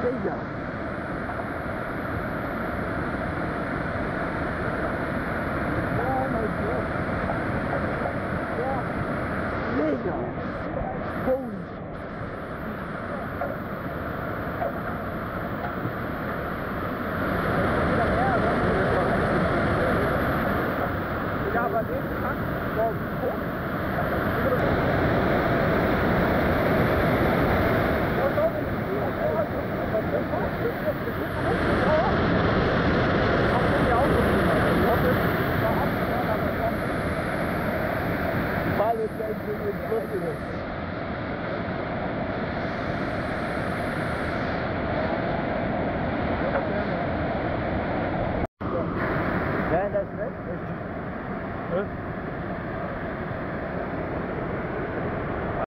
Mega. Oh mein Gott. Ja, mega. Holy. Ja, aber den kann so hoch. Weil es ja in Fluss ist.